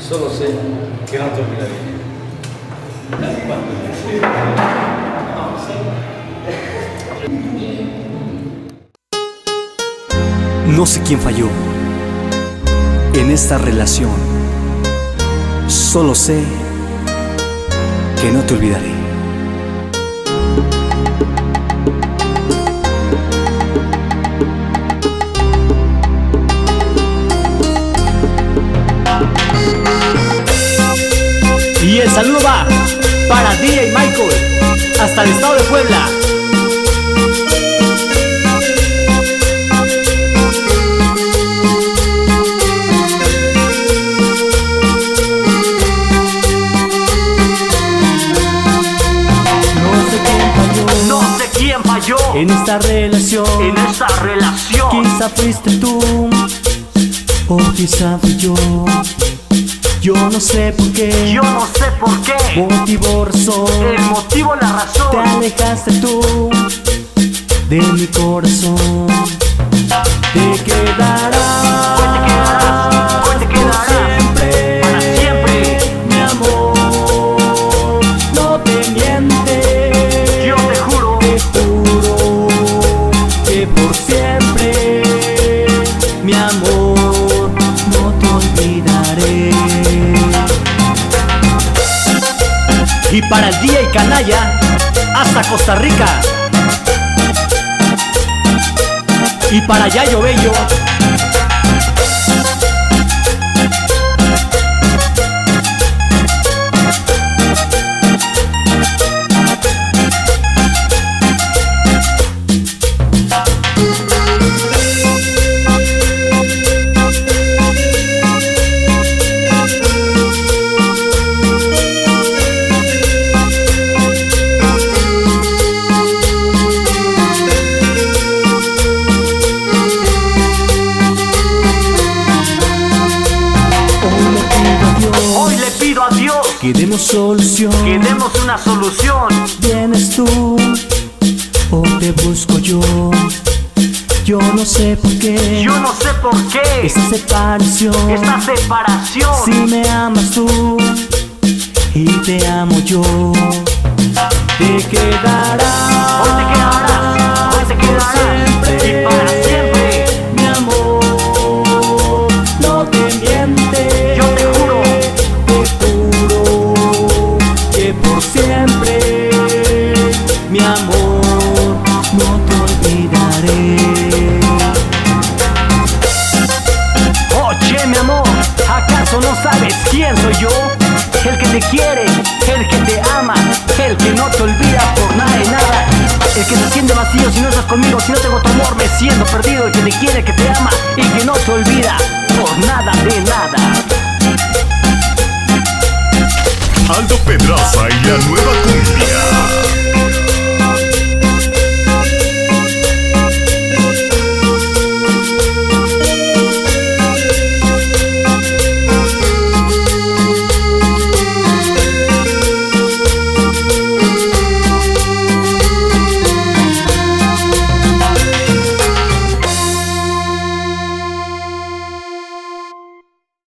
Solo sé que no te olvidaré. No sé quién falló en esta relación. Solo sé que no te olvidaré. Y el saludo va para DJ Michael, hasta el estado de Puebla. No sé quién falló En esta relación, quizá fuiste tú, o quizá fui yo. Yo no sé por qué, motivo, razón, el motivo, la razón. te alejaste tú de mi corazón. Te quedarás, Te quedarás siempre, para siempre. mi amor, no te miente. Yo te juro que por siempre, mi amor, no te olvidaré. Y para el día y canalla, hasta Costa Rica. Y para Yayo Bello. Hoy le pido a Dios Que demos solución. que demos una solución. ¿Vienes tú o te busco yo? Yo no sé por qué Yo no sé por qué esta separación. esta separación. Si me amas tú y te amo yo, te quedarás. Hoy te quedarás, hoy te quedarás y para siempre. Mi amor, no te miente. Yo te juro que por siempre, mi amor, no te olvidaré. Oye mi amor, ¿acaso no sabes quién soy yo? El que te quiere, el que te ama, el que no te olvida por nada y nada. El que se siente vacío si no estás conmigo, si no tengo tu amor me siento perdido. El que te quiere, que te ama y que no te olvida por nada de nada. Aldo Pedraza y la nueva